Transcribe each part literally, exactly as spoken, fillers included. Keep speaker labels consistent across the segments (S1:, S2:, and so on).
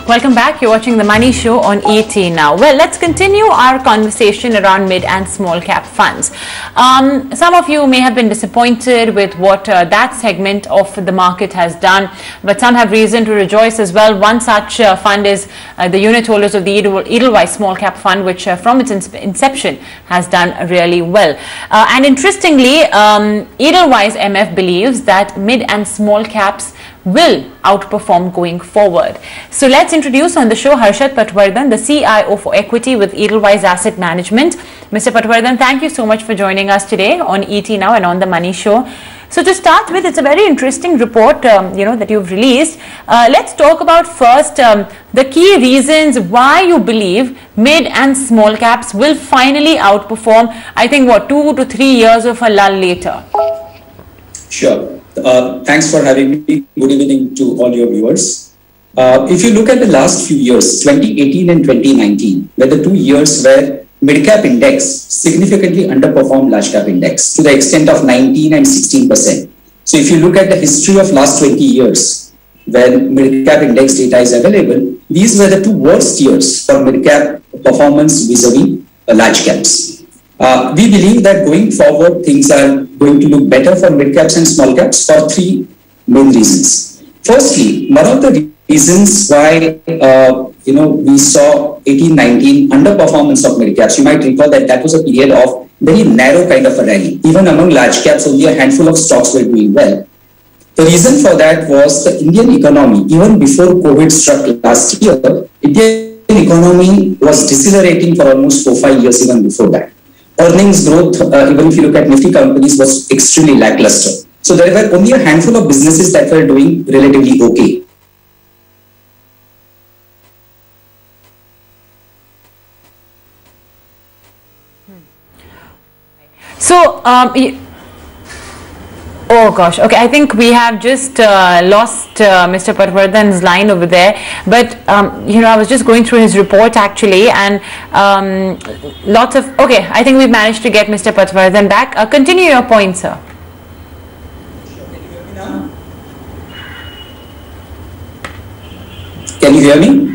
S1: Welcome back. You're watching The Money Show on E T now. Well, let's continue our conversation around mid and small cap funds. Um, some of you may have been disappointed with what uh, that segment of the market has done, but some have reason to rejoice as well. One such uh, fund is uh, the unit holders of the Edel Edelweiss Small Cap Fund, which uh, from its in inception has done really well. Uh, and interestingly, um, Edelweiss M F believes that mid and small caps will outperform going forward. So let's introduce on the show Harshad Patwardhan, the C I O for equity with Edelweiss Asset Management. Mister Patwardhan, thank you so much for joining us today on E T Now and on the Money Show. So to start with, it's a very interesting report, um, you know, that you've released. Uh, let's talk about first um, the key reasons why you believe mid and small caps will finally outperform. I think what two to three years of a lull later.
S2: Sure. Uh, thanks for having me. Good evening to all your viewers. Uh, if you look at the last few years, twenty eighteen and twenty nineteen, were the two years where mid-cap index significantly underperformed large-cap index to the extent of nineteen and sixteen percent. So if you look at the history of last twenty years, when mid-cap index data is available, these were the two worst years for mid-cap performance vis-a-vis uh, large caps. Uh, we believe that going forward, things are going to look better for mid-caps and small caps for three main reasons. Firstly, one of the reasons why uh, you know we saw eighteen nineteen underperformance of mid-caps, you might recall that that was a period of very narrow kind of a rally. Even among large caps, only a handful of stocks were doing well. The reason for that was the Indian economy, even before COVID struck last year, Indian economy was decelerating for almost four, five years even before that. Earnings growth, uh, even if you look at Nifty companies, was extremely lackluster. So there were only a handful of businesses that were doing relatively okay.
S1: So, um, oh gosh, okay, I think we have just uh, lost uh, Mister Patwardhan's line over there, but um, you know, I was just going through his report actually, and um, lots of, okay, I think we've managed to get Mister Patwardhan back. Uh, continue your point, sir.
S2: Can you hear me?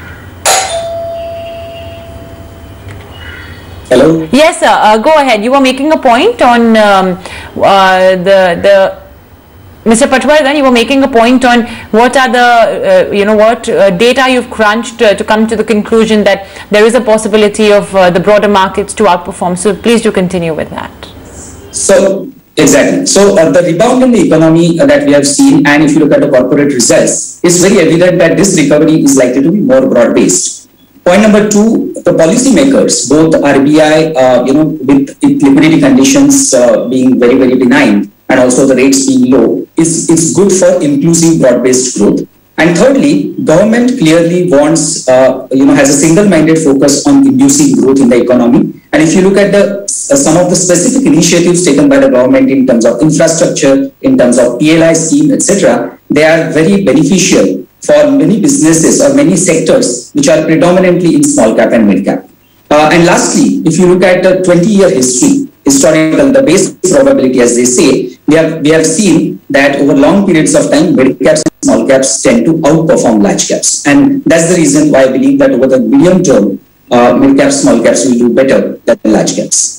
S2: Hello?
S1: Yes, sir. Uh, go ahead. You were making a point on um, uh, the the Mister Patwardhan. You were making a point on what are the uh, you know what uh, data you've crunched uh, to come to the conclusion that there is a possibility of uh, the broader markets to outperform. So please do continue with that.
S2: So exactly. So uh, the rebound in the economy uh, that we have seen, and if you look at the corporate results, it's very evident that this recovery is likely to be more broad-based. Point number two, the policymakers, both R B I, uh, you know, with liquidity conditions uh, being very, very benign, and also the rates being low, is, is good for inclusive broad-based growth. And thirdly, government clearly wants, uh, you know, has a single-minded focus on inducing growth in the economy. And if you look at the uh, some of the specific initiatives taken by the government in terms of infrastructure, in terms of P L I scheme, et cetera, they are very beneficial for many businesses or many sectors which are predominantly in small cap and mid cap. Uh, and lastly, if you look at the twenty year history, historical, the base probability, as they say, we have, we have seen that over long periods of time, mid caps and small caps tend to outperform large caps. And that's the reason why I believe that over the medium term, uh, mid caps, small caps will do better than large caps.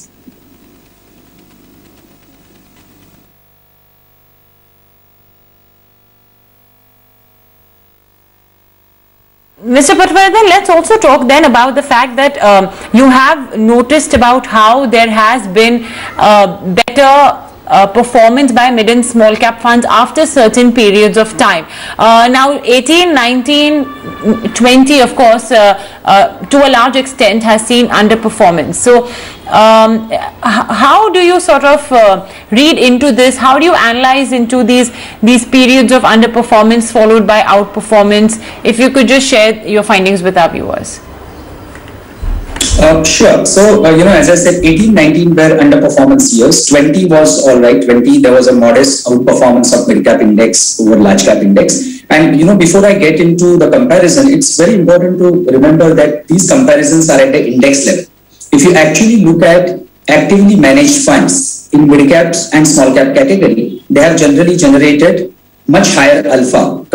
S1: Mister Patwardhan, let's also talk then about the fact that um, you have noticed about how there has been uh, better uh, performance by mid and small cap funds after certain periods of time. Uh, now eighteen, nineteen, twenty of course uh, uh, to a large extent has seen underperformance. So um, how do you sort of uh, read into this? How do you analyze into these these periods of underperformance followed by outperformance? If you could just share your findings with our viewers.
S2: Uh, sure. So, uh, you know, as I said, eighteen, nineteen were underperformance years. twenty was all right. twenty, there was a modest outperformance of mid-cap index over large-cap index. And, you know, before I get into the comparison, it's very important to remember that these comparisons are at the index level. If you actually look at actively managed funds in mid-caps and small-cap category, they have generally generated much higher alpha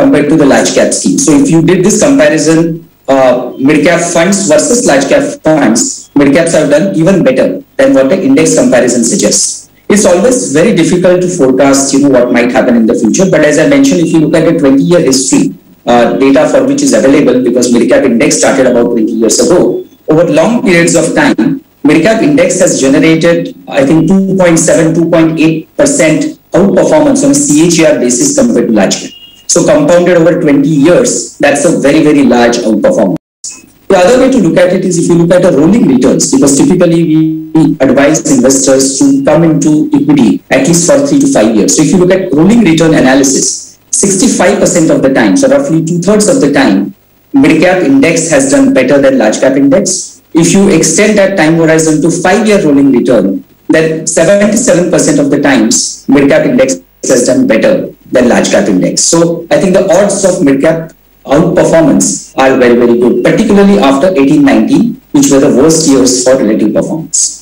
S2: compared to the large cap scheme. So if you did this comparison, uh, mid cap funds versus large cap funds, mid caps have done even better than what the index comparison suggests. It's always very difficult to forecast, you know, what might happen in the future. But as I mentioned, if you look at a twenty-year history, uh, data for which is available, because mid cap index started about twenty years ago, over long periods of time, mid cap index has generated, I think, two point seven, two point eight percent outperformance on a C A G R basis compared to large cap. So compounded over twenty years, that's a very, very large outperformance. The other way to look at it is if you look at a rolling returns, because typically we advise investors to come into equity at least for three to five years. So if you look at rolling return analysis, sixty-five percent of the time, so roughly two thirds of the time, mid cap index has done better than large cap index. If you extend that time horizon to five year rolling return, then seventy-seven percent of the times mid cap index has done better than large cap index. So I think the odds of mid cap outperformance are very, very good, particularly after eighteen nineteen, which were the worst years for relative performance.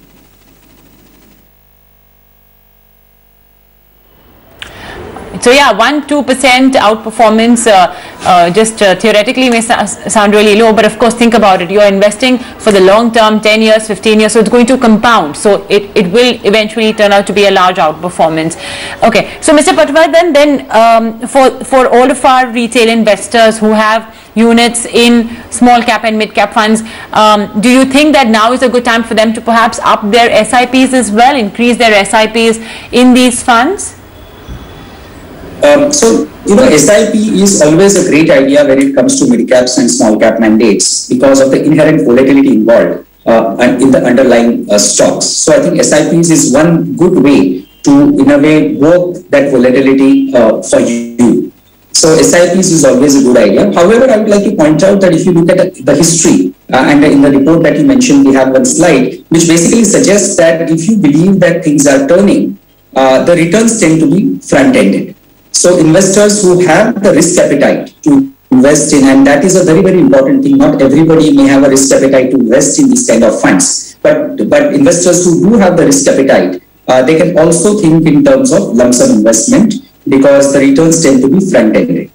S1: So yeah, one to two percent outperformance uh, uh, just uh, theoretically may sound really low, but of course think about it. You're investing for the long term, ten years, fifteen years, so it's going to compound. So it, it will eventually turn out to be a large outperformance. Okay, so Mister Patwardhan, then um, for, for all of our retail investors who have units in small cap and mid cap funds, um, do you think that now is a good time for them to perhaps up their S I Ps as well, increase their S I Ps in these funds?
S2: Um, so, you know, S I P is always a great idea when it comes to mid caps and small cap mandates because of the inherent volatility involved uh, and in the underlying uh, stocks. So I think S I Ps is one good way to, in a way, work that volatility uh, for you. So S I Ps is always a good idea. However, I would like to point out that if you look at the history uh, and in the report that you mentioned, we have one slide which basically suggests that if you believe that things are turning, uh, the returns tend to be front-ended. So investors who have the risk appetite to invest in, and that is a very, very important thing. Not everybody may have a risk appetite to invest in these kind of funds, but, but investors who do have the risk appetite, uh, they can also think in terms of lump sum investment because the returns tend to be front-ended.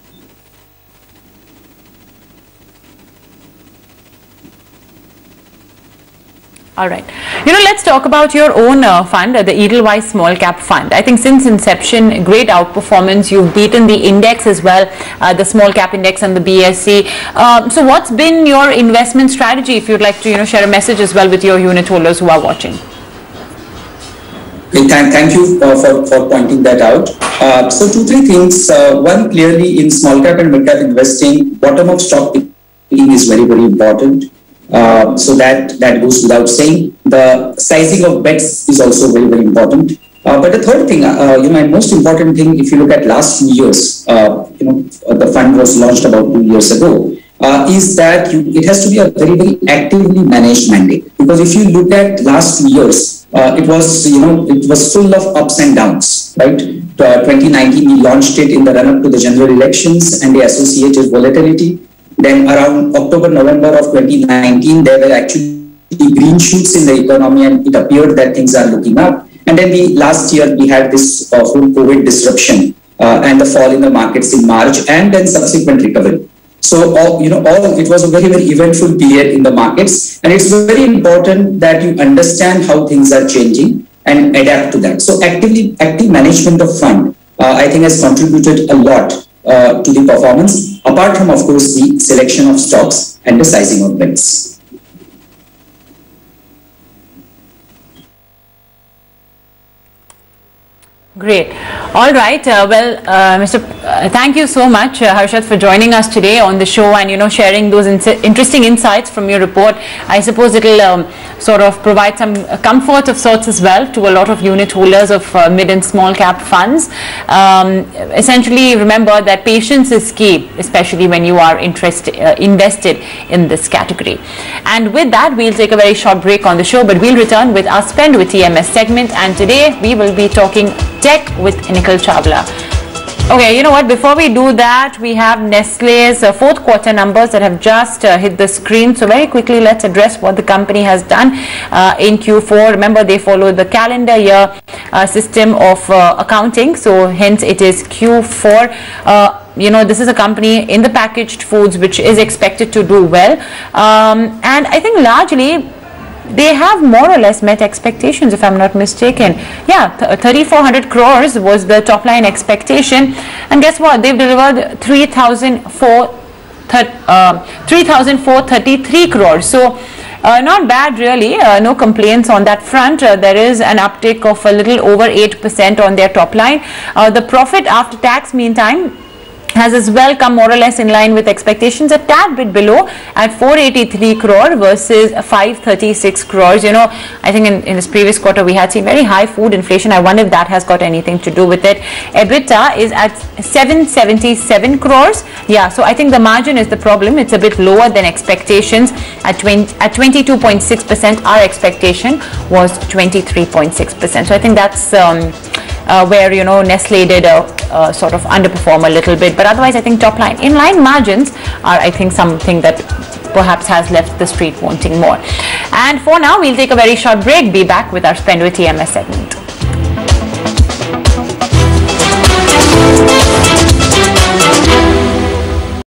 S1: All right. You know, let's talk about your own uh, fund, uh, the Edelweiss Small Cap Fund. I think since inception, great outperformance. You've beaten the index as well, uh, the small cap index and the B S C. Um, so what's been your investment strategy, if you'd like to, you know, share a message as well with your unit holders who are watching?
S2: Okay, thank, thank you uh, for, for pointing that out. Uh, so two, three things. Uh, one, clearly in small cap and mid cap investing, bottom of stock picking is very, very important. Uh, so that, that goes without saying. The sizing of bets is also very, very important. Uh, but the third thing, uh, you know, and most important thing, if you look at last few years, uh, you know, the fund was launched about two years ago, uh, is that you, it has to be a very, very actively managed mandate. Because if you look at last few years, uh, it was, you know, it was full of ups and downs, right? Uh, twenty nineteen, we launched it in the run-up to the general elections and the associated volatility. Then around October, November of twenty nineteen, there were actually green shoots in the economy and it appeared that things are looking up. And then the last year we had this uh, whole COVID disruption uh, and the fall in the markets in March and then subsequent recovery. So, all, you know, all it was a very, very eventful period in the markets. And it's very important that you understand how things are changing and adapt to that. So actively, active management of fund, uh, I think has contributed a lot Uh, to the performance, apart from, of course, the selection of stocks and the sizing of bets.
S1: Great. All right. Uh, well, uh, Mister P uh, thank you so much, uh, Harshad, for joining us today on the show and, you know, sharing those in interesting insights from your report. I suppose it'll um, sort of provide some comfort of sorts as well to a lot of unit holders of uh, mid and small cap funds. Um, essentially, remember that patience is key, especially when you are interested, uh, invested in this category. And with that, we'll take a very short break on the show, but we'll return with our Spend with T M S segment. And today we will be talking tech with Nikhil Chawla. Okay, you know what, before we do that, we have Nestle's uh, fourth quarter numbers that have just uh, hit the screen. So very quickly, let's address what the company has done uh, in Q four. Remember, they follow the calendar year uh, system of uh, accounting. So hence it is Q four. Uh, you know, this is a company in the packaged foods which is expected to do well. Um, and I think largely they have more or less met expectations, if I'm not mistaken. Yeah, thirty-four hundred crores was the top line expectation. And guess what? They've delivered three thousand four hundred thirty-three crores. So uh, not bad really, uh, no complaints on that front. Uh, there is an uptick of a little over eight percent on their top line. Uh, the profit after tax, meantime, has as well come more or less in line with expectations, a tad bit below at four eighty-three crore versus five thirty-six crores. You know, I think in, in this previous quarter we had seen very high food inflation. I wonder if that has got anything to do with it. EBITDA is at seven seventy-seven crores. Yeah, so I think the margin is the problem. It's a bit lower than expectations at twenty at twenty-two point six percent. Our expectation was twenty-three point six percent. So I think that's um, uh, where, you know, Nestle did a, a sort of underperform a little bit. But otherwise, I think top line, in line margins are, I think, something that perhaps has left the street wanting more. And for now, we'll take a very short break. Be back with our Spend with T M S segment.